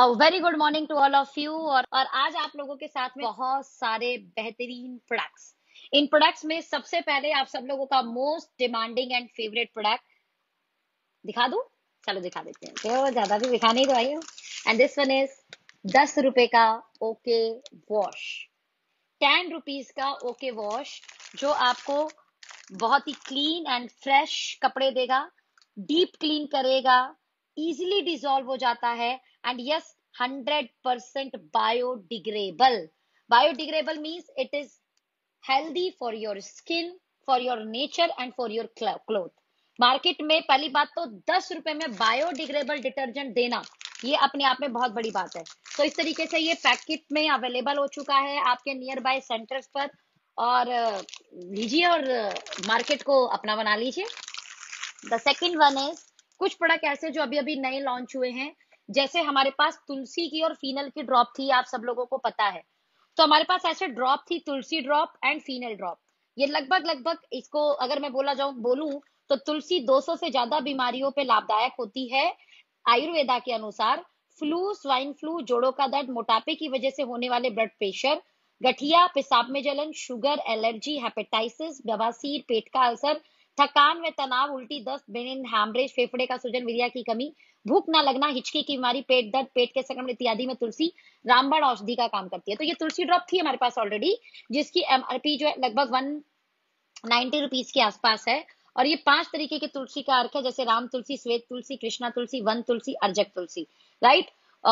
Very good morning to all of you. और आज आप लोगों के साथ में बहुत सारे बेहतरीन प्रोडक्ट्स। इन प्रोडक्ट्स में सबसे पहले आप सब लोगों का most demanding and favourite product दिखा दूं। चलो दिखा देते हैं, तो ज्यादा भी दिखाने ही तो आई हूँ। एंड दिस वन इज 10 रुपए का ओके वॉश। 10 रुपीज का ओके वॉश जो आपको बहुत ही क्लीन एंड फ्रेश कपड़े देगा, डीप क्लीन करेगा, इजीली डिसॉल्व हो जाता है। And yes, 100% biodegradable. Biodegradable means it is healthy for your skin, for your nature and for your cloth. Market में पहली बात तो 10 रुपए में बायोडिग्रेबल डिटर्जेंट देना, ये अपने आप में बहुत बड़ी बात है। तो इस तरीके से ये पैकेट में अवेलेबल हो चुका है आपके नियर बाय सेंटर्स पर। और लीजिए और मार्केट को अपना बना लीजिए। द सेकेंड वन इज कुछ प्रोडक्ट ऐसे जो अभी अभी नए लॉन्च हुए हैं। जैसे हमारे पास तुलसी की और फीनल की ड्रॉप थी, आप सब लोगों को पता है। तो हमारे पास ऐसे ड्रॉप थी, तुलसी ड्रॉप एंड फीनल ड्रॉप। ये लगभग लगभग इसको अगर मैं बोलूं तो तुलसी 200 से ज्यादा बीमारियों पे लाभदायक होती है आयुर्वेदा के अनुसार। फ्लू, स्वाइन फ्लू, जोड़ों का दर्द, मोटापे की वजह से होने वाले ब्लड प्रेशर, गठिया, पेशाब में जलन, शुगर, एलर्जी, हेपेटाइटिस, बवासीर, पेट का अल्सर, थकान व तनाव, उल्टी, दस्त, ब्रेन हैमरेज, फेफड़े का सूजन, वीर्य की कमी, भूख ना लगना, हिचकी की बीमारी, पेट दर्द, पेट के संक्रमण इत्यादि में तुलसी रामबाण औषधि का काम करती है। तो ये तुलसी ड्रॉप थी हमारे पास ऑलरेडी, जिसकी एमआरपी जो है लगभग 190 रुपीज के आसपास है। और ये 5 तरीके के तुलसी का अर्क है, जैसे राम तुलसी, श्वेत तुलसी, कृष्णा तुलसी, वन तुलसी, अर्जक तुलसी। राइट।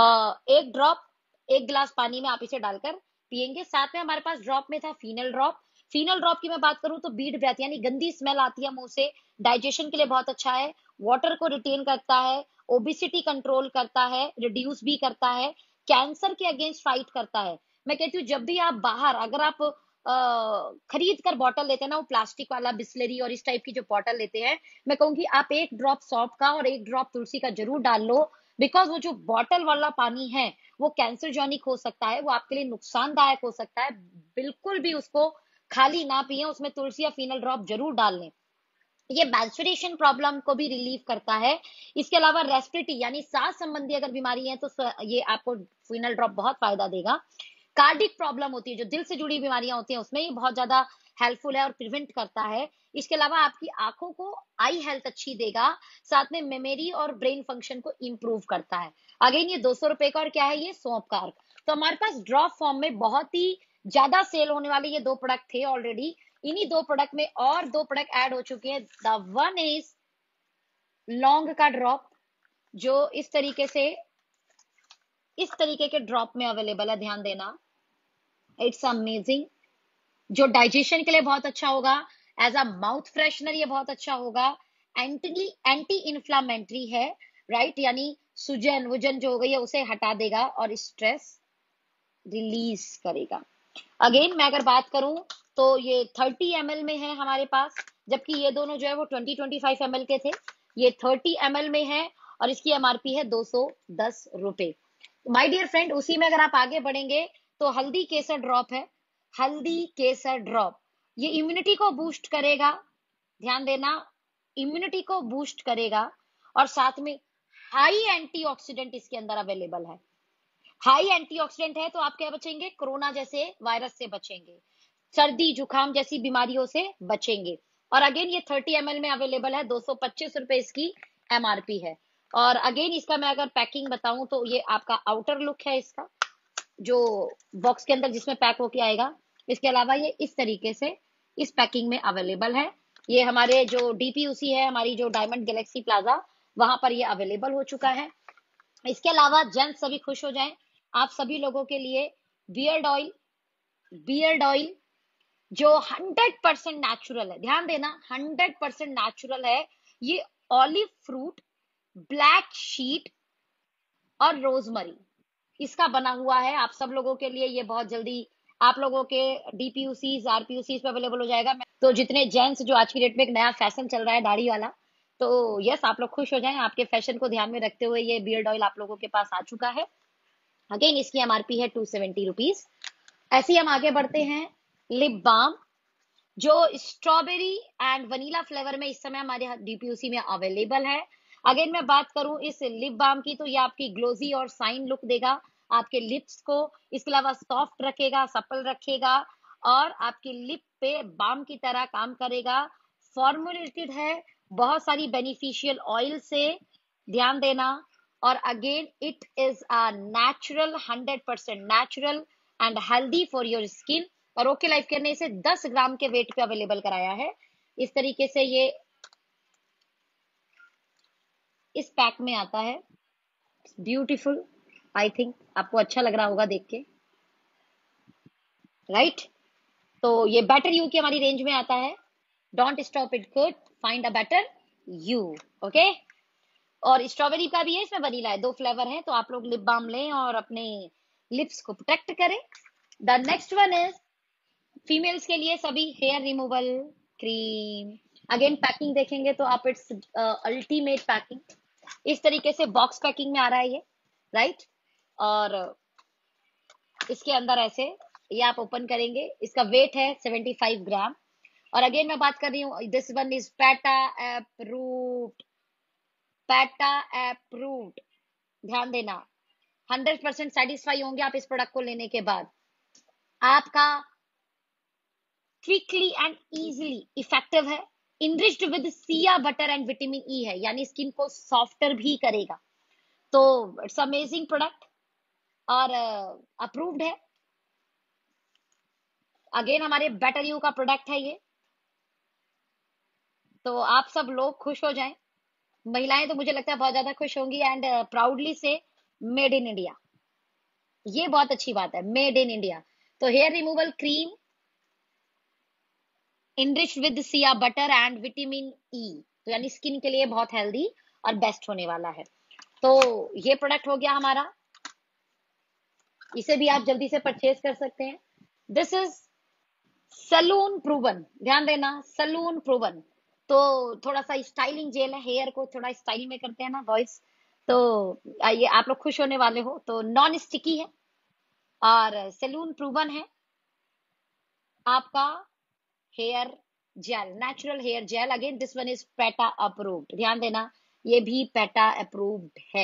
एक ड्रॉप 1 गिलास पानी में आप इसे डालकर पियेंगे। साथ में हमारे पास ड्रॉप में था फीनल ड्रॉप। फीनल ड्रॉप की मैं बात करूं तो बीट ब्रेथ यानी गंदी स्मेल आती है मुंह से, डाइजेशन के लिए बहुत अच्छा है, वाटर को रिटेन करता है, ओबिसिटी कंट्रोल करता है, रिड्यूस भी करता है, कैंसर के अगेंस्ट फाइट करता है। मैं कहती हूँ जब भी आप बाहर अगर आप खरीद कर बॉटल लेते हैं ना, वो प्लास्टिक वाला बिस्लरी और इस टाइप की जो बॉटल लेते हैं, मैं कहूंगी आप 1 ड्रॉप सौंफ का और 1 ड्रॉप तुलसी का जरूर डाल लो। बिकॉज वो जो बॉटल वाला पानी है वो कैंसरजोनिक हो सकता है, वो आपके लिए नुकसानदायक हो सकता है। बिल्कुल भी उसको खाली ना पिए, उसमें तुलसी या फीनल ड्रॉप जरूर डाल लें। ये मैंस्ट्रुएशन प्रॉब्लम को भी रिलीव करता है। इसके अलावा रेस्पिरेटरी यानी सांस संबंधी अगर बीमारी है तो ये आपको फिनल ड्रॉप बहुत फायदा देगा। कार्डिक प्रॉब्लम होती है, जो दिल से जुड़ी बीमारियां होती हैं, उसमें ये बहुत ज्यादा हेल्पफुल है और प्रिवेंट करता है। इसके अलावा आपकी आंखों को आई हेल्थ अच्छी देगा, साथ में मेमोरी और ब्रेन फंक्शन को इंप्रूव करता है। अगेन ये 200 रुपए का, और क्या है ये, सौंफ का अर्क। तो हमारे पास ड्रॉप फॉर्म में बहुत ही ज्यादा सेल होने वाले ये 2 प्रोडक्ट थे ऑलरेडी। इन्हीं 2 प्रोडक्ट में और 2 प्रोडक्ट ऐड हो चुके हैं। द वन इज लौंग का ड्रॉप, जो इस तरीके के ड्रॉप में अवेलेबल है, ध्यान देना। इट्स अमेजिंग, जो डाइजेशन के लिए बहुत अच्छा होगा। एज अ माउथ फ्रेशनर ये बहुत अच्छा होगा। एंटी इंफ्लामेटरी है, राइट, यानी सूजन वुजन जो हो गई है उसे हटा देगा और स्ट्रेस रिलीज करेगा। अगेन मैं अगर बात करूं तो ये 30 ml में है हमारे पास, जबकि ये दोनों जो है वो 25 ml के थे। ये 30 ml में है और इसकी एमआरपी है 210 रुपए। माय डियर फ्रेंड, उसी में अगर आप आगे बढ़ेंगे तो हल्दी केसर ड्रॉप है। हल्दी केसर ड्रॉप ये इम्यूनिटी को बूस्ट करेगा, ध्यान देना, इम्यूनिटी को बूस्ट करेगा। और साथ में हाई एंटीऑक्सीडेंट इसके अंदर अवेलेबल है। हाई एंटीऑक्सीडेंट है तो आप क्या बचेंगे, कोरोना जैसे वायरस से बचेंगे, सर्दी जुकाम जैसी बीमारियों से बचेंगे। और अगेन ये 30 ml में अवेलेबल है, 225 रुपए इसकी एमआरपी है। और अगेन इसका मैं अगर पैकिंग बताऊं तो ये आपका आउटर लुक है इसका, जो बॉक्स के अंदर जिसमें पैक होके आएगा। इसके अलावा ये इस तरीके से इस पैकिंग में अवेलेबल है। ये हमारे जो डीपीयूसी है, हमारी जो डायमंड गैलेक्सी प्लाजा, वहां पर ये अवेलेबल हो चुका है। इसके अलावा जेंट्स सभी खुश हो जाएं, आप सभी लोगों के लिए बियर्ड ऑयल जो 100% नेचुरल है, ध्यान देना, 100% नेचुरल है। ये ऑलिव फ्रूट, ब्लैक शीट और रोजमरी इसका बना हुआ है। आप सब लोगों के लिए ये बहुत जल्दी आप लोगों के डीपीयूसीज आरपीयूसीज पे अवेलेबल हो जाएगा। तो जितने जेंट्स, जो आज की डेट में एक नया फैशन चल रहा है दाढ़ी वाला, तो यस आप लोग खुश हो जाएं, आपके फैशन को ध्यान में रखते हुए ये बियर्ड ऑयल आप लोगों के पास आ चुका है। अगेन इसकी एमआरपी है 270 रुपीज। ऐसे ही हम आगे बढ़ते हैं। लिप बाम जो स्ट्रॉबेरी एंड वनीला फ्लेवर में इस समय हमारे डीपीयूसी में अवेलेबल है। अगेन मैं बात करूं इस लिप बाम की, तो ये आपकी ग्लोजी और साइन लुक देगा आपके लिप्स को। इसके अलावा सॉफ्ट रखेगा, सपल रखेगा, और आपकी लिप पे बाम की तरह काम करेगा। फॉर्मुलेटेड है बहुत सारी बेनिफिशियल ऑयल से, ध्यान देना। और again it is a natural, 100% natural and healthy for your skin. और ओके लाइफ केयर ने इसे 10 ग्राम के वेट पे अवेलेबल कराया है। इस तरीके से ये इस पैक में आता है, ब्यूटीफुल। आई थिंक आपको अच्छा लग रहा होगा देख के, राइट? तो ये बेटर यू की हमारी रेंज में आता है। Don't stop it good, find a better you. Okay, और स्ट्रॉबेरी का भी है, इसमें वनीला है, 2 फ्लेवर है। तो आप लोग लिप बाम लें और अपने लिप्स को प्रोटेक्ट करें। The next one is females के लिए सभी hair removal cream. Again packing देखेंगे तो आप इट्स अल्टीमेट पैकिंग, इस तरीके से बॉक्स पैकिंग में आ रहा है ये, राइट? और इसके अंदर ऐसे ये आप ओपन करेंगे, इसका वेट है 75 ग्राम। और अगेन मैं बात कर रही हूँ, this one is PETA approved, PETA approved, ध्यान देना। 100% सेटिस्फाई होंगे आप इस प्रोडक्ट को लेने के बाद। आपका क्विकली एंड इजीली इफेक्टिव है, enriched with shea butter and vitamin E है, यानी स्किन को सॉफ्टर भी करेगा। तो इट्स अमेजिंग प्रोडक्ट और अप्रूव्ड है। अगेन हमारे बेटर यू का प्रोडक्ट है ये। तो आप सब लोग खुश हो जाएं, महिलाएं तो मुझे लगता है बहुत ज्यादा खुश होंगी। एंड प्राउडली से मेड इन इंडिया, ये बहुत अच्छी बात है, मेड इन इंडिया। तो hair removal cream enriched with shea butter and vitamin E, तो यानी स्किन के लिए बहुत हेल्दी और बेस्ट होने वाला है। तो ये प्रोडक्ट हो गया हमारा, इसे भी आप जल्दी से परचेज कर सकते हैं। दिस इज सलून प्रूवन, ध्यान देना, सलून प्रूवन। तो थोड़ा सा स्टाइलिंग जेल है, हेयर को थोड़ा स्टाइल में करते हैं ना बॉयज, तो ये आप लोग खुश होने वाले हो। तो नॉन स्टिकी है और सलून प्रूवन है आपका hair gel, natural hair gel. Again this one is PETA approved, ध्यान देना, ये भी पेटा अप्रूव्ड है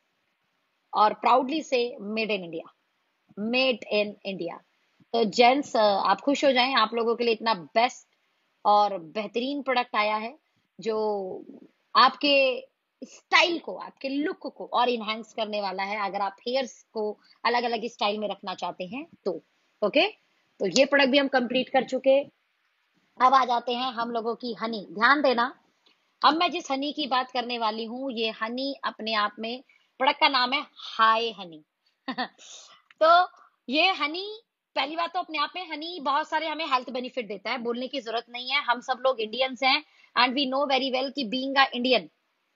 और प्राउडली से made in India, made in India. तो जेंट्स आप खुश हो जाएं, आप लोगों के लिए इतना बेस्ट और बेहतरीन प्रोडक्ट आया है जो आपके स्टाइल को, आपके लुक को और इनहेंस करने वाला है, अगर आप हेयर्स को अलग अलग स्टाइल में रखना चाहते हैं तो। ओके, तो ये प्रोडक्ट भी हम कंप्लीट कर चुके। अब आ जाते हैं हम लोगों की हनी, ध्यान देना। अब मैं जिस हनी की बात करने वाली हूँ, ये हनी अपने आप में, प्रोडक्ट का नाम है हाय हनी। तो ये हनी, पहली बात तो अपने आप में हनी बहुत सारे हमें हेल्थ बेनिफिट देता है, बोलने की जरूरत नहीं है, हम सब लोग इंडियंस हैं and we know very well कि बीइंग अ इंडियन,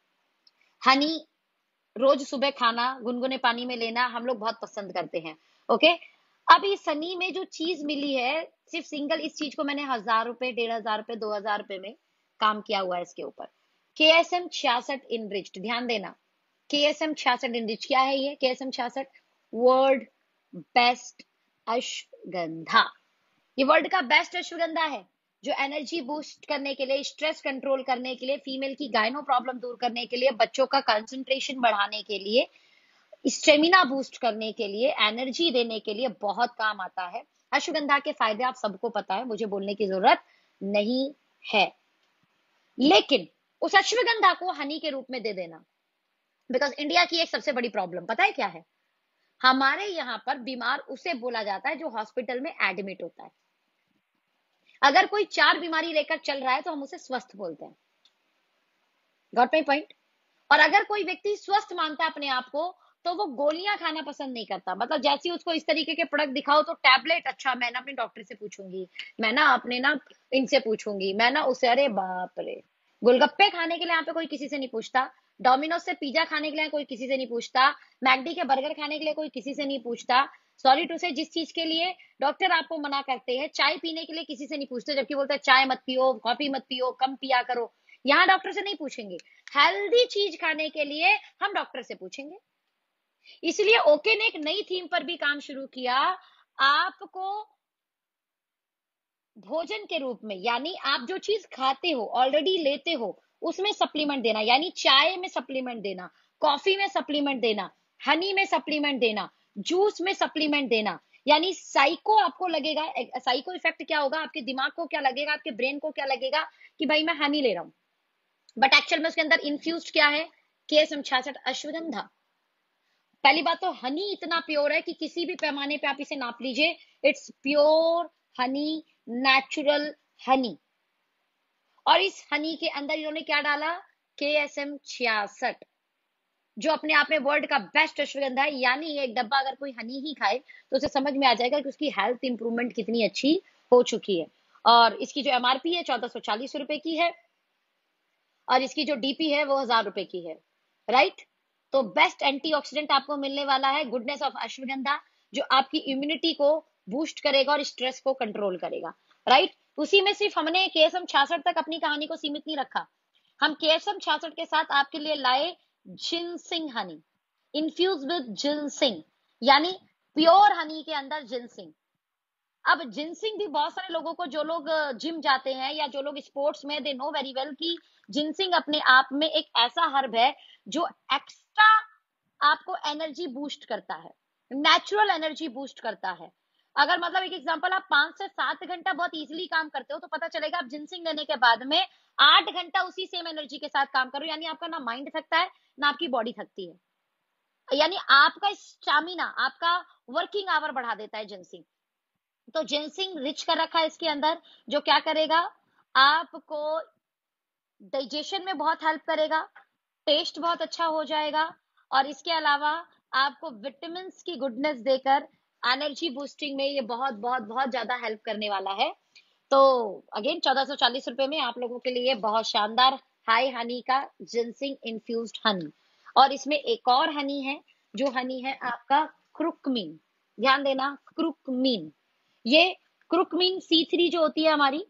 हनी रोज सुबह खाना, गुनगुने पानी में लेना हम लोग बहुत पसंद करते हैं। ओके, अब इस सनी में जो चीज मिली है, सिर्फ सिंगल इस चीज को मैंने 1000 रुपए, 1500 रुपए, 2000 रुपए में काम किया हुआ है इसके ऊपर। KSM 66 इनरिच्ड, ध्यान देना, KSM 66 इनरिच क्या है ये? KSM 66 वर्ल्ड बेस्ट अश्वगंधा, ये वर्ल्ड का बेस्ट अश्वगंधा है जो एनर्जी बूस्ट करने के लिए, स्ट्रेस कंट्रोल करने के लिए, फीमेल की गायनो प्रॉब्लम दूर करने के लिए, बच्चों का कंसंट्रेशन बढ़ाने के लिए, स्टेमिना बूस्ट करने के लिए, एनर्जी देने के लिए बहुत काम आता है। अश्वगंधा के फायदे आप सबको पता है, मुझे बोलने की जरूरत नहीं है। लेकिन उस अश्वगंधा को हनी के रूप में दे देना, बिकॉज इंडिया की एक सबसे बड़ी प्रॉब्लम पता है क्या है? हमारे यहाँ पर बीमार उसे बोला जाता है जो हॉस्पिटल में एडमिट होता है। अगर कोई 4 बीमारी लेकर चल रहा है तो हम उसे स्वस्थ बोलते हैं। Got my point? और अगर कोई व्यक्ति स्वस्थ मानता है अपने आप को, तो वो गोलियां खाना पसंद नहीं करता। मतलब जैसे ही उसको इस तरीके के प्रोडक्ट दिखाओ तो टैबलेट, अच्छा मैं ना अपने डॉक्टर से पूछूंगी, मैं ना अपने ना इनसे पूछूंगी, मैं ना उसे, अरे बाप रे, गोलगप्पे खाने के लिए यहाँ पे कोई किसी से नहीं पूछता, डोमिनोज से पिज्जा खाने के लिए कोई किसी से नहीं पूछता, मैकडी के बर्गर खाने के लिए कोई किसी से नहीं पूछता। सॉरी टू से, जिस चीज के लिए डॉक्टर आपको मना करते हैं, चाय पीने के लिए किसी से नहीं पूछते, जबकि बोलते हैं चाय मत पियो, कॉफी मत पियो, कम पिया करो, यहाँ डॉक्टर से नहीं पूछेंगे। हेल्दी चीज खाने के लिए हम डॉक्टर से पूछेंगे। इसलिए ओके ने एक नई थीम पर भी काम शुरू किया, आपको भोजन के रूप में, यानी आप जो चीज खाते हो, ऑलरेडी लेते हो, उसमें सप्लीमेंट देना, यानी चाय में सप्लीमेंट देना, कॉफी में सप्लीमेंट देना, हनी में सप्लीमेंट देना, जूस में सप्लीमेंट देना, यानी साइको आपको लगेगा, साइको इफेक्ट क्या होगा, आपके दिमाग को क्या लगेगा, आपके ब्रेन को क्या लगेगा कि भाई मैं हनी ले रहा हूं, बट एक्चुअल में उसके अंदर इन्फ्यूज्ड क्या है, KSM 66 अश्वगंधा। पहली बात तो हनी इतना प्योर है कि किसी भी पैमाने पे आप इसे नाप लीजिए, it's pure honey, natural honey. और इस हनी के अंदर इन्होंने क्या डाला, KSM 66, जो अपने आप में वर्ल्ड का बेस्ट अश्वगंधा है। यानी एक डब्बा अगर कोई हनी ही खाए तो उसे समझ में आ जाएगा कि उसकी हेल्थ इंप्रूवमेंट कितनी अच्छी हो चुकी है। और इसकी जो MRP है 1440 रुपए की है, और इसकी जो DP है वो 1000 रुपए की है, राइट। तो बेस्ट एंटीऑक्सीडेंट आपको मिलने वाला है गुडनेस ऑफ अश्वगंधा, जो आपकी इम्यूनिटी को बूस्ट करेगा और स्ट्रेस को कंट्रोल करेगा, राइट। उसी में सिर्फ हमने KSM 66 तक अपनी कहानी को सीमित नहीं रखा, हम KSM 66 के साथ आपके लिए लाए ginseng honey, infuse with ginseng, यानी प्योर हनी के अंदर जिनसिंग। अब जिनसिंग भी बहुत सारे लोगों को, जो लोग जिम जाते हैं या जो लोग स्पोर्ट्स में, दे नो वेरी वेल कि जिनसिंग अपने आप में एक ऐसा हर्ब है जो एक्स्ट्रा आपको एनर्जी बूस्ट करता है, नेचुरल एनर्जी बूस्ट करता है। अगर मतलब एक एग्जांपल, आप 5 से 7 घंटा बहुत इजीली काम करते हो, तो पता चलेगा आप जिनसिंग लेने के बाद में 8 घंटा उसी सेम एनर्जी के साथ काम करो, यानी आपका ना माइंड थकता है ना आपकी बॉडी थकती है, यानी आपका स्टामिना, आपका वर्किंग आवर बढ़ा देता है जिनसिंग। तो जिनसिंग रिच कर रखा है इसके अंदर, जो क्या करेगा, आपको डाइजेशन में बहुत हेल्प करेगा, टेस्ट बहुत अच्छा हो जाएगा, और इसके अलावा आपको विटामिन की गुडनेस देकर एनर्जी बूस्टिंग में ये बहुत बहुत बहुत ज्यादा हेल्प करने वाला है। तो अगेन 1440 रुपए में आप लोगों के लिए बहुत शानदार हाई हनी का जिनसिंग इन्फ्यूज्ड हनी। और इसमें एक और हनी है, जो हनी है आपका क्रुकमीन, ध्यान देना, क्रुकमीन। ये क्रुकमीन C3 जो होती है हमारी,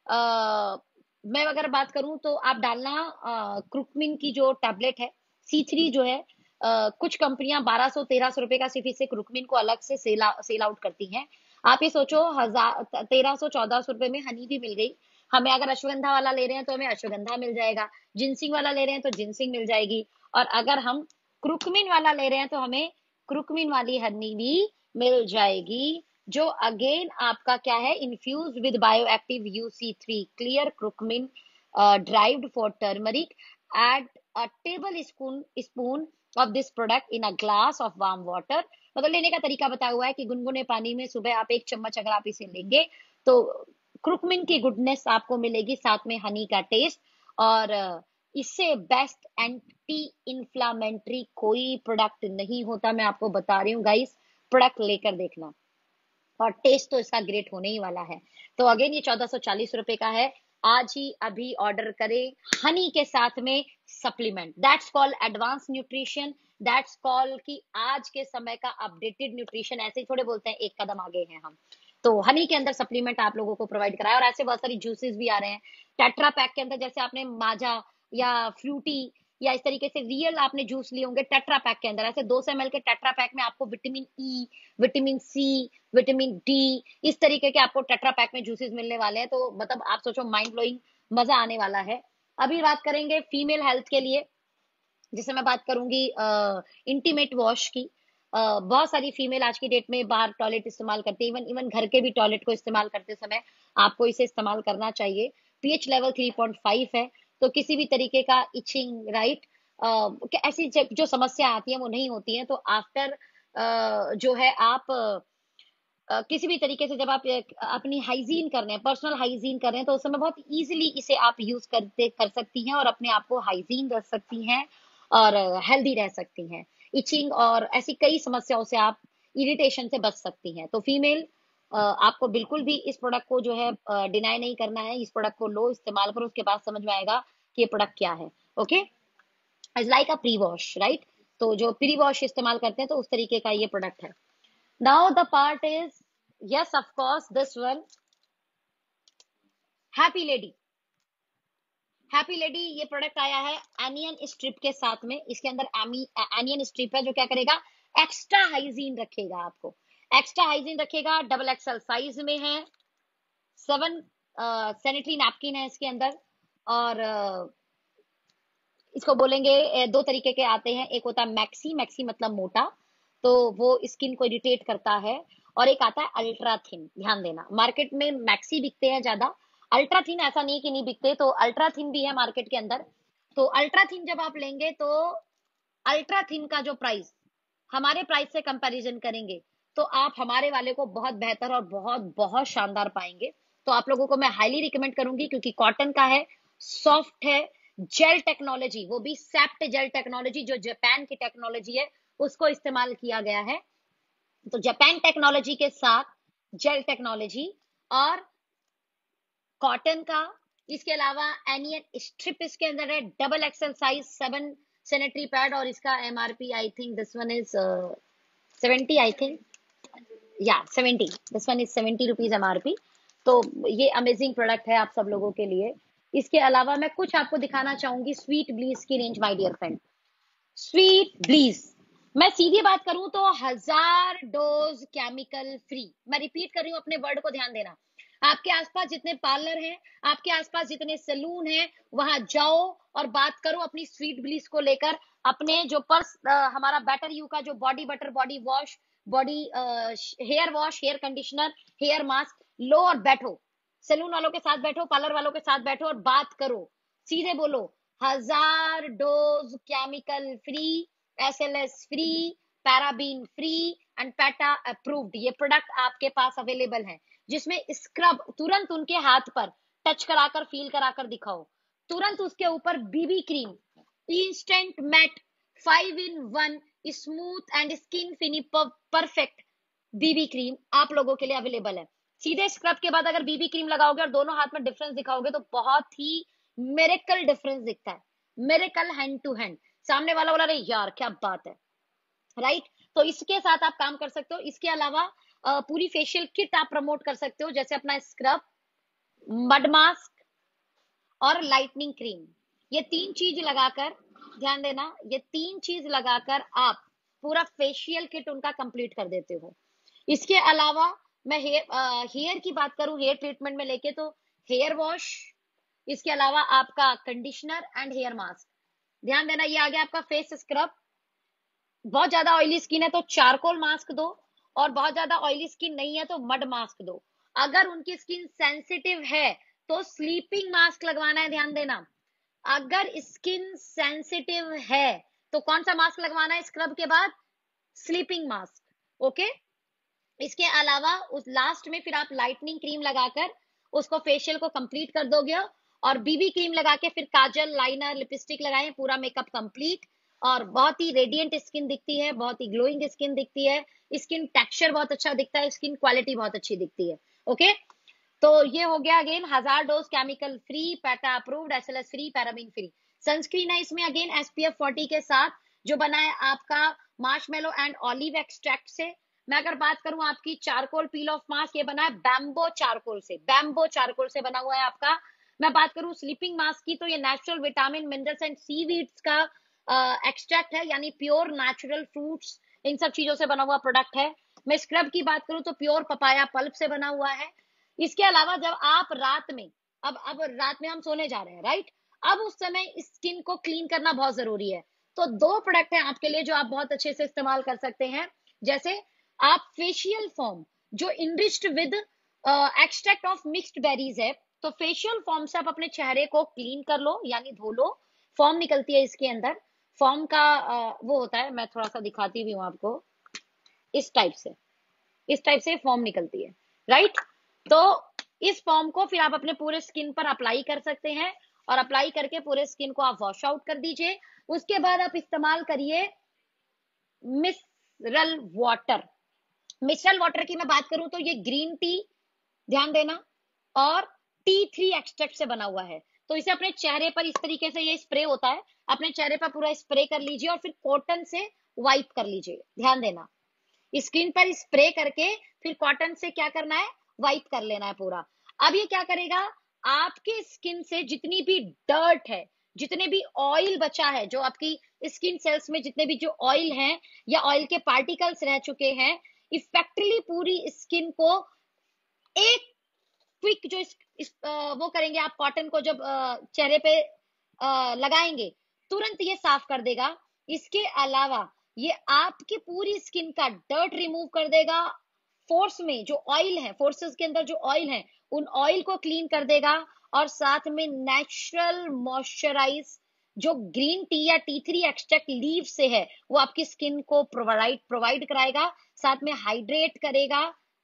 मैं अगर बात करूं तो आप डालना क्रुकमिन की जो टैबलेट है, C3 जो है, कुछ कंपनियां 1200 1300 रुपए का सिर्फ इसे क्रुकमिन को अलग से सेल आउट करती हैं। आप ये सोचो, 1300 1400 रुपए में हनी भी मिल गई हमें। अगर अश्वगंधा वाला ले रहे हैं तो हमें अश्वगंधा मिल जाएगा, जिनसिंग वाला ले रहे हैं तो जिनसिंग मिल जाएगी, और अगर हम क्रुकमिन वाला ले रहे हैं तो हमें क्रुकमिन वाली हनी भी मिल जाएगी, जो अगेन आपका क्या है, infuse with bioactive UC3 clear curcumin derived for turmeric. Add a tablespoon of this product in a glass of warm water. मतलब लेने का तरीका बताया हुआ है कि गुनगुने पानी में सुबह आप 1 चम्मच अगर आप इसे लेंगे तो क्रुकमिन की गुडनेस आपको मिलेगी, साथ में हनी का टेस्ट। और इससे बेस्ट एंटी इंफ्लामेटरी कोई प्रोडक्ट नहीं होता, मैं आपको बता रही हूँ गाइस, प्रोडक्ट लेकर देखना, और टेस्ट तो इसका ग्रेट होने ही वाला है। तो अगेन ये 1440 रुपए का है, आज ही अभी ऑर्डर करें हनी के साथ में supplement, that's called advance nutrition, that's called कि आज के समय का अपडेटेड न्यूट्रिशन, ऐसे ही थोड़े बोलते हैं एक कदम आगे हैं हम। तो हनी के अंदर सप्लीमेंट आप लोगों को प्रोवाइड कराया, और ऐसे बहुत सारी जूसेस भी आ रहे हैं टेट्रा पैक के अंदर, जैसे आपने माजा या फ्रूटी या इस तरीके से रियल आपने जूस लिए होंगे टेट्रा पैक के अंदर, ऐसे 200 ml के टेट्रा पैक में आपको vitamin E, vitamin C, vitamin D, इस तरीके के आपको टेट्रा पैक में जूसेस मिलने वाले हैं। तो मतलब आप सोचो, माइंड ब्लोइंग मजा आने वाला है। अभी बात करेंगे फीमेल हेल्थ के लिए, जिससे मैं बात करूंगी इंटीमेट वॉश की। बहुत सारी फीमेल आज की डेट में बाहर टॉयलेट इस्तेमाल करती है, इवन इवन घर के भी टॉयलेट को इस्तेमाल करते समय आपको इसे इस्तेमाल करना चाहिए। पीएच लेवल 3.5 है, तो किसी भी तरीके का इचिंग, राइट, ऐसी जो समस्या आती है वो नहीं होती है। तो आफ्टर जो है आप किसी भी तरीके से जब आप अपनी हाइजीन कर रहे हैं, पर्सनल हाइजीन कर रहे हैं, तो उस समय बहुत इजीली इसे आप यूज कर सकती हैं और अपने आप को हाइजीन रख सकती हैं और हेल्दी रह सकती हैं। इचिंग और ऐसी कई समस्याओं से आप, इरिटेशन से बच सकती हैं। तो फीमेल आपको बिल्कुल भी इस प्रोडक्ट को जो है डिनाई नहीं करना है, इस प्रोडक्ट को लो, इस्तेमाल करो, उसके बाद समझ में आएगा कि ये प्रोडक्ट क्या है। Okay, is like a pre wash, right. तो जो प्री वॉश इस्तेमाल करते हैं तो उस तरीके का ये प्रोडक्ट है। Now the part is, yes, of course, this one, Happy Lady। Happy lady ये प्रोडक्ट आया है एनियन स्ट्रिप के साथ में। इसके अंदर एनियन स्ट्रिप है, जो क्या करेगा, एक्स्ट्रा हाइजीन रखेगा, आपको एक्स्ट्रा हाइजीन रखेगा। XXL साइज में है, 7 सैनिटरी नैपकिन है इसके अंदर, और इसको बोलेंगे, दो तरीके के आते हैं। एक होता है मैक्सी, मैक्सी मतलब मोटा, तो वो स्किन को इरिटेट करता है। और एक आता है अल्ट्रा थिन। ध्यान देना, मार्केट में मैक्सी बिकते हैं ज्यादा, अल्ट्रा थिन ऐसा नहीं कि नहीं बिकते, तो अल्ट्रा थिन भी है मार्केट के अंदर। तो अल्ट्रा थिन जब आप लेंगे तो अल्ट्रा थिन का जो प्राइस हमारे प्राइस से कंपैरिजन करेंगे तो आप हमारे वाले को बहुत बेहतर और बहुत बहुत शानदार पाएंगे। तो आप लोगों को मैं हाईली रिकमेंड करूंगी, क्योंकि कॉटन का है, सॉफ्ट है, जेल टेक्नोलॉजी, वो भी सैप्ट जेल टेक्नोलॉजी, जो जापान की टेक्नोलॉजी है उसको इस्तेमाल किया गया है। तो जापान टेक्नोलॉजी के साथ जेल टेक्नोलॉजी और कॉटन का। इसके अलावा एनियन स्ट्रिप इसके अंदर है, double XL size 7 sanitary pad, और इसका MRP I think this one is 70, I think, या 70, this one is 70 rupees MRP. तो ये अमेजिंग प्रोडक्ट है आप सब लोगों के लिए। इसके अलावा मैं कुछ आपको दिखाना चाहूंगी स्वीट ब्लीज की रेंज, my dear friend. Sweet bliss, मैं सीधी बात करूं तो 1000 डोज केमिकल फ्री। मैं रिपीट कर रही हूँ, अपने वर्ड को ध्यान देना। आपके आसपास जितने पार्लर हैं, आपके आसपास जितने सैलून हैं, वहां जाओ और बात करो अपनी स्वीट ब्लीज को लेकर। अपने जो पर्स हमारा बेटर यू का जो body butter, body wash, body hair wash, hair conditioner, hair mask लो और बैठो, सैलून वालों के साथ बैठो, पार्लर वालों के साथ बैठो और बात करो। सीधे बोलो 1000 dose chemical free, SLS free, paraben free and PETA approved ये प्रोडक्ट आपके पास अवेलेबल है। जिसमें स्क्रब तुरंत उनके हाथ पर टच कराकर, फील कराकर दिखाओ, तुरंत उसके ऊपर BB cream, instant matte 5 in 1 smooth and skin finish perfect BB cream आप लोगों के लिए अवेलेबल है। सीधे स्क्रब के बाद अगर बीबी क्रीम लगाओगे और दोनों हाथ में डिफरेंस दिखाओगे तो बहुत ही मेरेकल डिफरेंस दिखता है, मेरेकल हैंड टू हैंड। सामने वाला बोला, अरे यार क्या बात है, राइट। तो इसके साथ आप काम कर सकते हो। इसके अलावा पूरी फेशियल किट आप प्रमोट कर सकते हो, जैसे अपना स्क्रब, मड मास्क और लाइटनिंग क्रीम। ये तीन चीज लगाकर, ध्यान देना, ये तीन चीज लगाकर आप पूरा फेशियल किट उनका कंप्लीट कर देते हो। इसके अलावा मैं हेयर की बात करूं, हेयर ट्रीटमेंट में लेके तो हेयर वॉश, इसके अलावा आपका कंडीशनर एंड हेयर मास्क। ध्यान देना, ये आ गया आपका फेस स्क्रब। बहुत ज्यादा ऑयली स्किन है तो चारकोल मास्क दो, और बहुत ज्यादा ऑयली स्किन नहीं है तो मड मास्क दो। अगर उनकी स्किन सेंसिटिव है तो स्लीपिंग मास्क लगवाना है। ध्यान देना, अगर स्किन सेंसिटिव है तो कौन सा मास्क लगवाना है स्क्रब के बाद? Sleeping mask. ओके। इसके अलावा उस लास्ट में फिर आप लाइटनिंग क्रीम लगाकर उसको फेशियल को कंप्लीट कर दोगे, और बीबी क्रीम लगा के फिर काजल, लाइनर, लिपस्टिक लगाए, पूरा मेकअप कंप्लीट। और बहुत ही रेडिएंट स्किन दिखती है, बहुत ही ग्लोइंग स्किन दिखती है, स्किन टेक्सचर बहुत अच्छा दिखता है, स्किन क्वालिटी बहुत अच्छी दिखती है। ओके। तो ये हो गया again 1000 dose chemical free, PETA approved, SLS free, paraben free. Sunscreen है इसमें अगेन एसपीएफ 40 के साथ, जो बना है आपका मार्शमेलो एंड ऑलिव एक्सट्रैक्ट से। मैं अगर बात करूं आपकी चारकोल पील ऑफ मास्क, ये बना है बैम्बो चारकोल से, बैम्बो चारकोल से बना हुआ है आपका। मैं बात करूं स्लीपिंग मास्क की तो ये natural vitamin, minerals and seaweeds का एक्सट्रैक्ट है, यानी प्योर नेचुरल फ्रूट्स, इन सब चीजों से बना हुआ प्रोडक्ट है। मैं स्क्रब की बात करूं तो प्योर पपाया पल्प से बना हुआ है। इसके अलावा जब आप रात में, अब रात में हम सोने जा रहे हैं, राइट, अब उस समय स्किन को क्लीन करना बहुत जरूरी है। तो दो प्रोडक्ट हैं आपके लिए जो आप बहुत अच्छे से इस्तेमाल कर सकते हैं। जैसे आप फेशियल फॉर्म जो enriched with extract of mixed berries है, तो फेशियल फॉर्म से आप अपने चेहरे को क्लीन कर लो, यानी धो लो। फॉर्म निकलती है इसके अंदर, फॉर्म का वो होता है, मैं थोड़ा सा दिखाती भी हूँ आपको। इस टाइप से, इस टाइप से फॉर्म निकलती है, राइट। तो इस फॉर्म को फिर आप अपने पूरे स्किन पर अप्लाई कर सकते हैं, और अप्लाई करके पूरे स्किन को आप वॉश आउट कर दीजिए। उसके बाद आप इस्तेमाल करिए मिसरल वाटर। मिसरल वाटर की मैं बात करूं तो ये ग्रीन टी, ध्यान देना, और टी3 एक्सट्रैक्ट से बना हुआ है। तो इसे अपने चेहरे पर इस तरीके से, ये स्प्रे होता है, अपने चेहरे पर पूरा स्प्रे कर लीजिए और फिर कॉटन से वाइप कर लीजिए। ध्यान देना, स्किन पर स्प्रे करके फिर कॉटन से क्या करना है, वाइप कर लेना है पूरा। अब ये क्या करेगा, आपके स्किन से जितनी भी डर्ट है, जितने भी ऑयल बचा है, जो आपकी स्किन सेल्स में जितने भी जो ऑयल हैं या ऑयल के पार्टिकल्स रह चुके हैं, इफेक्टली पूरी स्किन को एक क्विक जो वो करेंगे, आप कॉटन को जब चेहरे पे लगाएंगे तुरंत ये साफ कर देगा। इसके अलावा ये आपकी पूरी स्किन का डर्ट रिमूव कर देगा। फोर्स में जो ऑयल है, फोर्सेस के अंदर जो ऑयल है, उन ऑयल को क्लीन कर देगा। और साथ में नेचुरल मॉइस्चराइज जो ग्रीन टी या टी थ्री एक्सट्रैक्ट लीव से है, वो आपकी स्किन को प्रोवाइड कराएगा। साथ में हाइड्रेट करेगा।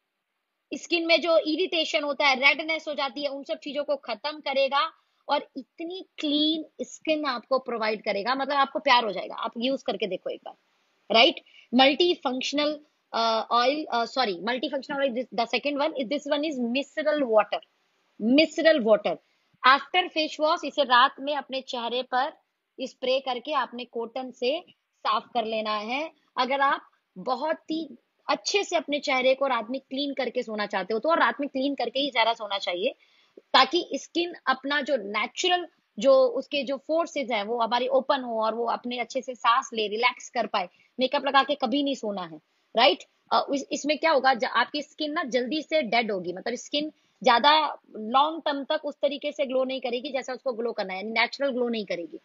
स्किन में जो इरिटेशन होता है, रेडनेस हो जाती है, उन सब चीजों को खत्म करेगा। और इतनी क्लीन स्किन आपको प्रोवाइड करेगा, मतलब आपको प्यार हो जाएगा। आप यूज करके देखो एक बार, right. Multi functional oil, sorry, multi functional oil, the second one is, this one is micellar water. Micellar water after face wash, इसे रात में अपने चेहरे पर स्प्रे करके आपने कॉटन से साफ कर लेना है। अगर आप बहुत ही अच्छे से अपने चेहरे को रात में क्लीन करके सोना चाहते हो तो, और रात में क्लीन करके ही चेहरा सोना चाहिए, ताकि स्किन अपना जो नेचुरल, जो उसके जो फोर्सेस है वो हमारी ओपन हो और वो अपने अच्छे से सांस ले, रिलैक्स कर पाए। मेकअप लगा के कभी नहीं सोना है, राइट। इसमें क्या होगा, आपकी स्किन ना जल्दी से डेड होगी, मतलब स्किन ज्यादा लॉन्ग टर्म तक उस तरीके से ग्लो नहीं करेगी जैसा उसको ग्लो करना है, यानी नेचुरल ग्लो नहीं करेगी।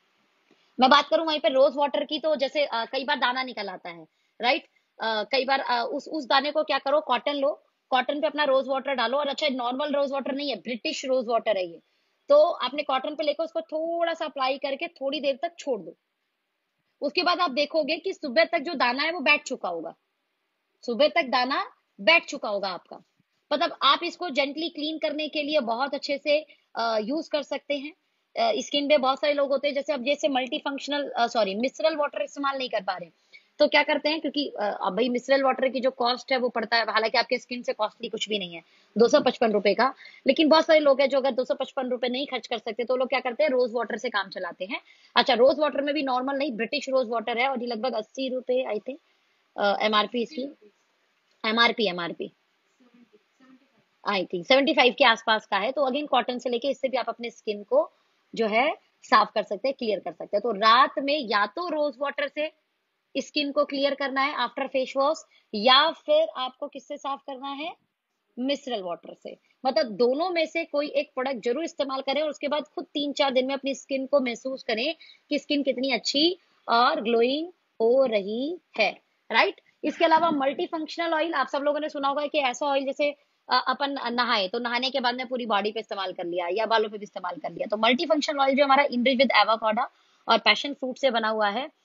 मैं बात करूं वहीं पे रोज वाटर की, तो जैसे कई बार दाना निकल आता है, राइट। कई बार उस दाने को क्या करो, कॉटन लो, कॉटन पे अपना रोज वाटर डालो। और अच्छा, नॉर्मल रोज वाटर नहीं है, ब्रिटिश रोज वाटर है ये। तो आपने कॉटन पे लेकर उसको थोड़ा सा अप्लाई करके थोड़ी देर तक छोड़ दो। उसके बाद आप देखोगे कि सुबह तक जो दाना है वो बैठ चुका होगा। सुबह तक दाना बैठ चुका होगा आपका। मतलब आप इसको जेंटली क्लीन करने के लिए बहुत अच्छे से यूज कर सकते हैं। स्किन पे बहुत सारे लोग होते हैं, जैसे अब जैसे multi functional, sorry, micellar water इस्तेमाल नहीं कर पा रहे, तो क्या करते हैं, क्योंकि अब भाई मिसरल वाटर की जो कॉस्ट है वो पड़ता है, हालांकि आपके स्किन से कॉस्टली कुछ भी नहीं है, 255 रुपए का। लेकिन बहुत सारे लोग हैं जो अगर 255 रुपए नहीं खर्च कर सकते, तो लोग क्या करते हैं, रोज वाटर से काम चलाते हैं। अच्छा, रोज वाटर में भी नॉर्मल नहीं, ब्रिटिश रोज वाटर है, और ये लगभग 80 रुपए आई थिंक एमआरपी इसकी। एमआरपी आई थिंक 75 के आसपास का है। तो अगेन कॉटन से लेके इससे भी आप अपने स्किन को जो है साफ कर सकते हैं, क्लियर कर सकते हैं। तो रात में या तो रोज वाटर से स्किन को क्लियर करना है आफ्टर फेस वॉश, या फिर आपको किससे साफ करना है, मिसरल वाटर से। मतलब दोनों में से कोई एक प्रोडक्ट जरूर इस्तेमाल करें, और उसके बाद खुद 3-4 दिन में अपनी स्किन को महसूस करें कि स्किन कितनी अच्छी और ग्लोइंग हो रही है, राइट। इसके अलावा मल्टी फंक्शनल ऑयल, आप सब लोगों ने सुना होगा कि ऐसा ऑयल जैसे अपन नहाए तो नहाने के बाद में पूरी बॉडी पे इस्तेमाल कर लिया या बालों पे भी इस्तेमाल कर लिया। तो मल्टी फंक्शनल ऑयल जो हमारा इनरिच विद एवोकाडो और पैशन फ्रूट से बना हुआ है,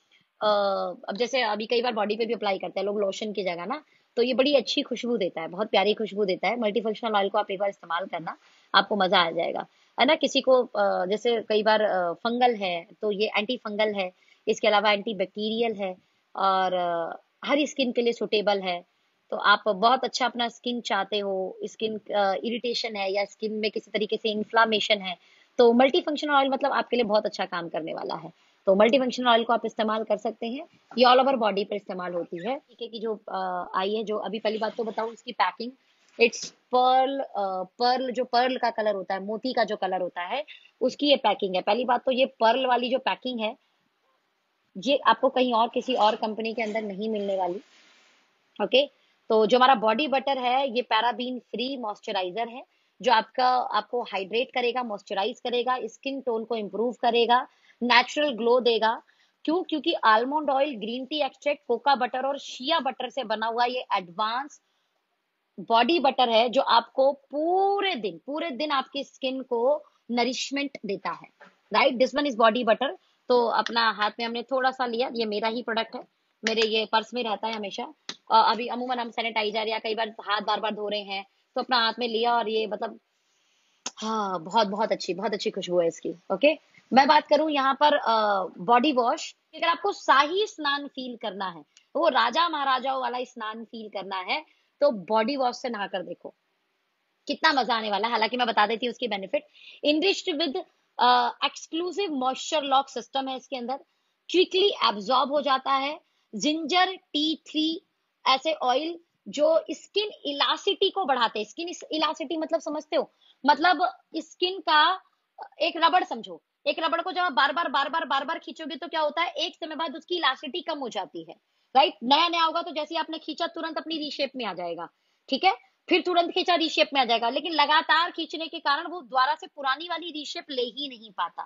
अब जैसे अभी कई बार बॉडी पे भी अप्लाई करते हैं लोग लोशन की जगह ना, तो ये बड़ी अच्छी खुशबू देता है, बहुत प्यारी खुशबू देता है। मल्टी फंक्शनल ऑयल को आप एक बार इस्तेमाल करना, आपको मजा आ जाएगा, है ना। किसी को जैसे कई बार फंगल है तो ये एंटी फंगल है, इसके अलावा एंटी बैक्टीरियल है, और हर स्किन के लिए सुटेबल है। तो आप बहुत अच्छा अपना स्किन चाहते हो, स्किन इरिटेशन है या स्किन में किसी तरीके से इन्फ्लामेशन है, तो मल्टी फंक्शनल ऑयल मतलब आपके लिए बहुत अच्छा काम करने वाला है। तो मल्टी फंक्शनल ऑयल को आप इस्तेमाल कर सकते हैं। ये ऑल ओवर बॉडी पर इस्तेमाल होती है। ठीक है, कि जो आई है, जो अभी पहली बात तो बताऊं इसकी पैकिंग, इट्स पर्ल, पर्ल, जो पर्ल का कलर होता है, मोती का जो कलर होता है, उसकी ये पैकिंग है। पहली बात तो ये पर्ल वाली जो पैकिंग है, ये आपको कहीं और किसी और कंपनी के अंदर नहीं मिलने वाली। ओके। तो जो हमारा बॉडी बटर है, ये पैराबीन फ्री मॉइस्चराइजर है, जो आपको हाइड्रेट करेगा, मॉइस्चराइज करेगा, स्किन टोन को इंप्रूव करेगा, नेचुरल ग्लो देगा। क्यों? क्योंकि almond oil, green tea extract, cocoa butter और शिया बटर से बना हुआ ये एडवांस बॉडी बटर है, जो आपको पूरे दिन आपकी स्किन को नरिशमेंट देता है, right. This one is body butter. तो अपना हाथ में हमने थोड़ा सा लिया, ये मेरा ही प्रोडक्ट है, मेरे ये पर्स में रहता है हमेशा। अभी अमूमन हम सैनिटाइजर या कई बार हाथ बार बार धो रहे हैं, तो अपना हाथ में लिया, और ये मतलब, हाँ, बहुत बहुत अच्छी खुशबू है इसकी। ओके। मैं बात करूं यहाँ पर बॉडी वॉश, अगर आपको शाही स्नान फील करना है, वो राजा महाराजाओं वाला स्नान फील करना है, तो बॉडी वॉश से नहाकर देखो कितना मजा आने वाला है। हालांकि मैं बता देती हूँ उसकी benefit. Enriched with exclusive moisture lock system है इसके अंदर, क्विकली एब्जॉर्ब हो जाता है। जिंजर टी थ्री ऐसे ऑयल जो स्किन इलासिटी को बढ़ाते हैं। स्किन इलासिटी मतलब समझते हो, मतलब स्किन का एक रबड़ समझो। एक रबड़ को जब आप बार बार खींचोगे तो क्या होता है, एक समय बाद उसकी इलास्टिटी कम हो जाती है, राइट। नया नया होगा तो जैसे ही आपने खींचा तुरंत अपनी रीशेप में आ जाएगा, ठीक है। फिर तुरंत खींचा रीशेप में आ जाएगा, लेकिन लगातार खींचने के कारण वो दोबारा से पुरानी वाली रीशेप ले ही नहीं पाता,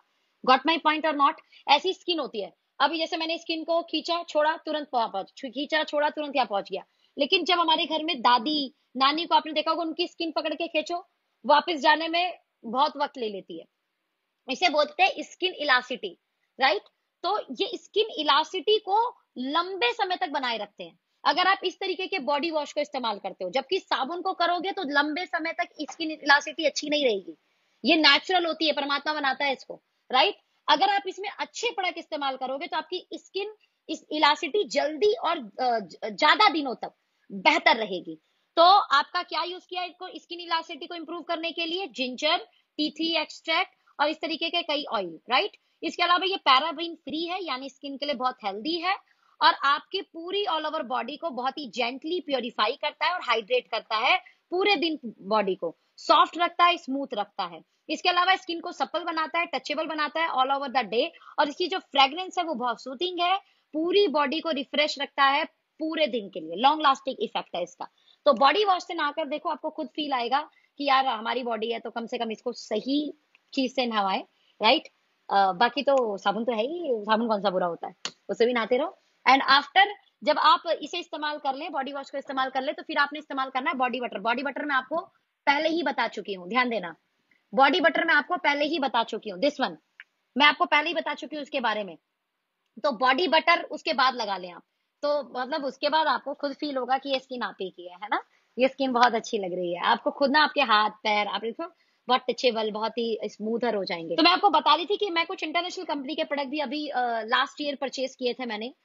got my point or not? ऐसी स्किन होती है। अभी जैसे मैंने स्किन को खींचा छोड़ा तुरंत वहां पहुंच, खींचा छोड़ा तुरंत यहाँ पहुंच गया। लेकिन जब हमारे घर में दादी नानी को आपने देखा होगा, उनकी स्किन पकड़ के खींचो, वापस जाने में बहुत वक्त ले लेती है। इसे बोलते हैं स्किन इलास्टिसिटी, राइट? तो ये स्किन इलास्टिसिटी को लंबे समय तक बनाए रखते हैं अगर आप इस तरीके के बॉडी वॉश को इस्तेमाल करते हो। जबकि साबुन को करोगे तो लंबे समय तक स्किन इलास्टिसिटी अच्छी नहीं रहेगी। ये नेचुरल होती है, परमात्मा बनाता है इसको, राइट? अगर आप इसमें अच्छे प्रोडक्ट इस्तेमाल करोगे तो आपकी स्किन इस इलास्टिसिटी जल्दी और ज्यादा दिनों तक बेहतर रहेगी। तो आपका क्या यूज किया इसको स्किन इलास्टिसिटी को इंप्रूव करने के लिए? जिंजर, टी ट्री एक्सट्रैक्ट और इस तरीके के कई ऑयल, राइट? इसके अलावा ये पैराबीन फ्री है, यानी स्किन के लिए बहुत हेल्दी है और आपकी पूरी ऑल ओवर बॉडी को बहुत ही जेंटली प्योरीफाई करता है और हाइड्रेट करता है। पूरे दिन बॉडी को सॉफ्ट रखता है, स्मूथ रखता है। इसके अलावा स्किन को सप्पल बनाता है, टचेबल बनाता है ऑल ओवर द डे। और इसकी जो फ्रेग्रेंस है वो बहुत सूथिंग है, पूरी बॉडी को रिफ्रेश रखता है पूरे दिन के लिए। लॉन्ग लास्टिंग इफेक्ट है इसका। तो बॉडी वॉश से नहाकर देखो, आपको खुद फील आएगा कि यार हमारी बॉडी है तो कम से कम इसको सही चीज से नहवाए, राइट? बाकी तो साबुन तो है ही, साबुन कौन सा बुरा होता है, उससे भी नहाते रहो। एंड आफ्टर जब आप इसे इस्तेमाल कर ले, बॉडी वॉश को इस्तेमाल कर ले, तो फिर आपने इस्तेमाल करना है बॉडी बटर। बॉडी बटर मैं आपको पहले ही बता चुकी हूँ, ध्यान देना। बॉडी बटर मैं आपको पहले ही बता चुकी हूँ, दिस वन मैं आपको पहले ही बता चुकी हूँ उसके बारे में। तो बॉडी बटर उसके बाद लगा लें आप, तो मतलब उसके बाद आपको खुद फील होगा कि ये स्किन आप ही की है ना? ये स्किन बहुत अच्छी लग रही है आपको खुद ना, आपके हाथ पैर आप देखो बहुत टचेबल, बहुत ही स्मूथर हो जाएंगे। तो मैं आपको बता रही थी कि मैं कुछ इंटरनेशनल कंपनी के प्रोडक्ट भी अभी लास्ट ईयर परचेज किए थे मैंने,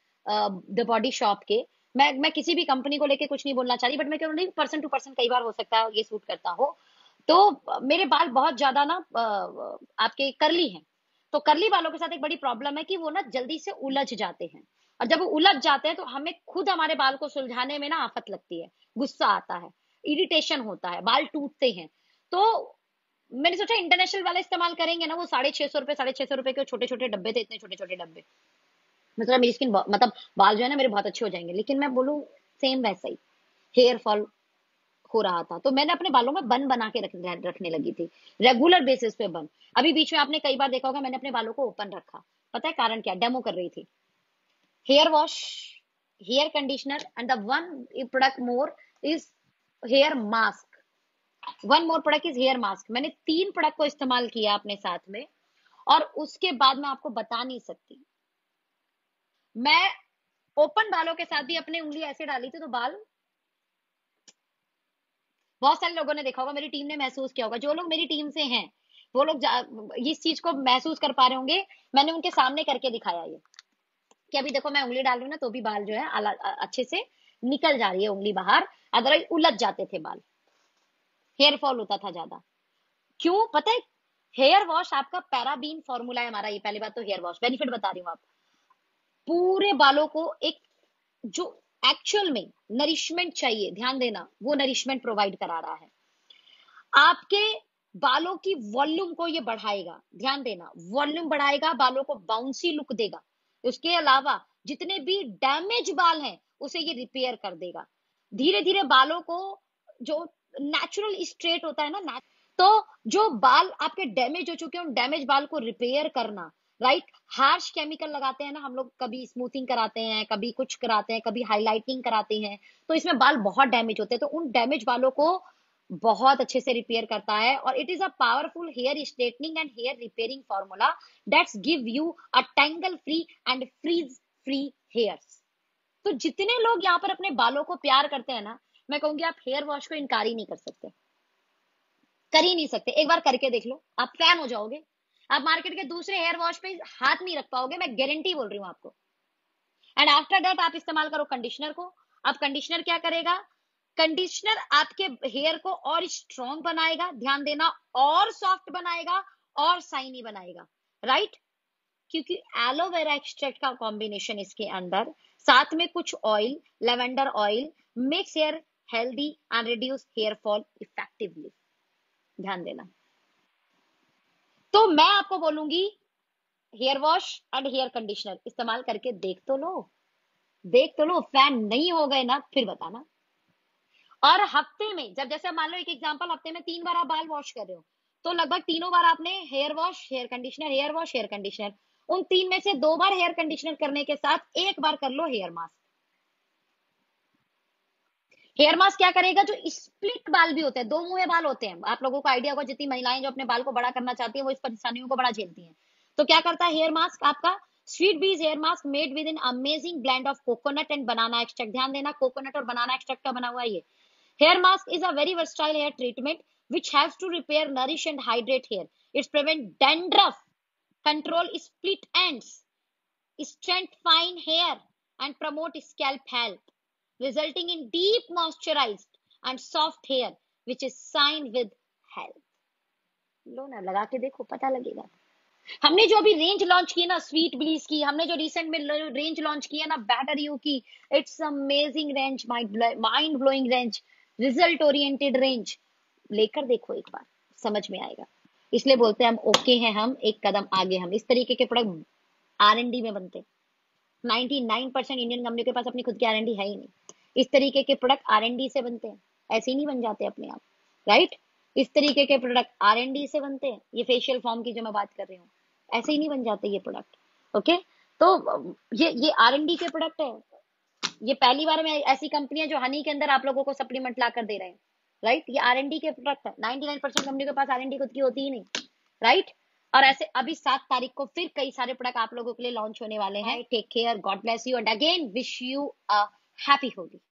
द बॉडी शॉप के। मैं किसी भी कंपनी को लेके कुछ नहीं बोलना चाह रही, बट मैं कह रही हूँ पर्सन टू पर्सन कई बार हो सकता है ये सूट करता हो। तो मेरे बाल बहुत ज्यादा ना आपके करली हैं। तो करली बालों के साथ एक बड़ी प्रॉब्लम है कि वो ना जल्दी से उलझ जाते हैं। और जब वो उलझ जाते हैं तो हमें खुद हमारे बाल को सुलझाने में ना आफत लगती है, गुस्सा आता है, इरिटेशन होता है, बाल टूटते हैं। तो मैंने सोचा इंटरनेशनल वाला इस्तेमाल करेंगे ना, वो 650 रुपए, 650 रुपए के छोटे छोटे डब्बे थे, इतने छोटे छोटे डब्बे। मतलब मेरी स्किन मतलब बाल जो है ना मेरे बहुत अच्छे हो जाएंगे। लेकिन मैं बोलूँ सेम वैसा ही हेयर फॉल हो रहा था। तो मैंने अपने बालों में बन बना के रखने लगी थी, रेगुलर बेसिस पे बन। अभी बीच में आपने कई बार देखा होगा मैंने अपने बालों को ओपन रखा। पता है कारण क्या? डेमो कर रही थी। Hair wash, hair conditioner and the one product more is hair mask. One more product is hair mask. मैंने 3 प्रोडक्ट को इस्तेमाल किया अपने साथ में, और उसके बाद मैं आपको बता नहीं सकती। मैं ओपन बालों के साथ भी अपने उंगली ऐसे डाली थी तो बाल, बहुत सारे लोगों ने देखा होगा, मेरी टीम ने महसूस किया होगा, जो लोग मेरी टीम से हैं वो लोग इस चीज को महसूस कर पा रहे होंगे। मैंने उनके सामने करके दिखाया ये कि अभी देखो मैं उंगली डाल रही हूँ ना तो भी बाल जो है अच्छे से निकल जा रही है उंगली बाहर। अदरवाइज उलझ जाते थे बाल, हेयर फॉल होता था ज्यादा। क्यों पता है? हेयर वॉश आपका पैराबीन फॉर्मूला है हमारा। ये पहली बात तो हेयर वॉश बेनिफिट बता रही हूँ आप, पूरे बालों को एक जो एक्चुअल में नरिशमेंट चाहिए, ध्यान देना, वो नरिशमेंट प्रोवाइड करा रहा है। आपके बालों की वॉल्यूम को ये बढ़ाएगा, ध्यान देना, वॉल्यूम बढ़ाएगा, बालों को बाउंसी लुक देगा। उसके अलावा जितने भी डैमेज बाल हैं उसे ये रिपेयर कर देगा। धीरे धीरे बालों को, जो नेचुरल स्ट्रेट होता है ना, तो जो बाल आपके डैमेज हो चुके हैं उन डैमेज बाल को रिपेयर करना, राइट? हार्श केमिकल लगाते हैं ना हम लोग, कभी स्मूथिंग कराते हैं, कभी कुछ कराते हैं, कभी हाईलाइटिंग कराते हैं, तो इसमें बाल बहुत डैमेज होते हैं। तो उन डैमेज बालों को बहुत अच्छे से रिपेयर करता है। और it is a powerful hair straightening and hair repairing formula that's give you a tangle free and frizz free hairs. तो जितने लोग यहाँ पर अपने बालों को प्यार करते हैं ना, मैं कहूंगी आप हेयर वॉश को इनकार ही नहीं कर सकते, कर ही नहीं सकते। एक बार करके देख लो, आप फैन हो जाओगे। आप मार्केट के दूसरे हेयर वॉश पे हाथ नहीं रख पाओगे, मैं गारंटी बोल रही हूँ आपको। एंड आफ्टर दैट आप इस्तेमाल करो कंडीशनर को। अब कंडीशनर क्या करेगा? कंडीशनर आपके हेयर को और स्ट्रॉन्ग बनाएगा, ध्यान देना, और सॉफ्ट बनाएगा और शाइनी बनाएगा, राइट? क्योंकि एलोवेरा एक्सट्रैक्ट का कॉम्बिनेशन इसके अंदर, साथ में कुछ oil, lavender oil, makes hair healthy and reduce hair fall effectively, ध्यान देना। तो मैं आपको बोलूंगी hair wash and hair conditioner इस्तेमाल करके देख तो लो, देख तो लो। फैन नहीं हो गए ना फिर बताना। और हफ्ते में जब, जैसे मान लो एक एग्जांपल, हफ्ते में 3 बार आप बाल वॉश कर रहे हो, तो लगभग तीनों बार आपने hair wash, hair conditioner, hair wash, hair conditioner, उन 3 में से 2 बार हेयर कंडीशनर करने के साथ 1 बार कर लो हेयर मास्क। हेयर मास्क क्या करेगा, जो स्प्लिट बाल भी होते हैं, 2 मुंहे बाल होते हैं, आप लोगों को आइडिया होगा, जितनी महिलाएं जो अपने बाल को बड़ा करना चाहती है वो इस परेशानियों को बड़ा झेलती हैं। तो क्या करता है हेयर मास्क आपका, sweet bees hair mask made with in amazing blend of coconut and banana extract. ध्यान देना, कोकोनट और बनाना एक्सट्रैक्ट का बना हुआ है ये। Hair mask is a very versatile hair treatment which helps to repair, nourish, and hydrate hair. It prevents dandruff, control split ends, strength fine hair, and promote scalp health, resulting in deep moisturized and soft hair, which is sign with health. लो ना, लगा के देखो, पता लगेगा। हमने जो अभी range launch की ना स्वीट ब्लीस की, हमने जो रिसेंट में रेंज लॉन्च किया ना बेटर यू की, it's amazing range, mind blowing range, result oriented range. लेकर देखो एक बार, समझ में आएगा। इसलिए बोलते हैं हम ओके हैं, हम एक कदम आगे, हम इस तरीके के प्रोडक्ट R&D में बनते हैं। 99% इंडियन कंपनी के पास अपनी खुद की R&D है ही नहीं। इस तरीके के प्रोडक्ट R&D से बनते हैं, ऐसे ही नहीं बन जाते अपने आप, राइट। इस तरीके के प्रोडक्ट R&D से बनते हैं। ये फेशियल फॉर्म की जो मैं बात कर रही हूँ, ऐसे ही नहीं बन जाते ये प्रोडक्ट। ओके, तो ये R&D के प्रोडक्ट है। ये पहली बार में ऐसी कंपनी है जो हनी के अंदर आप लोगों को सप्लीमेंट ला कर दे रहे हैं, राइट। ये R&D के प्रोडक्ट है। 99% कंपनी के पास R&D खुद की होती ही नहीं, राइट। और ऐसे अभी 7 तारीख को फिर कई सारे प्रोडक्ट आप लोगों के लिए लॉन्च होने वाले हैं। Take care, God bless you, and again wish you a happy Holi.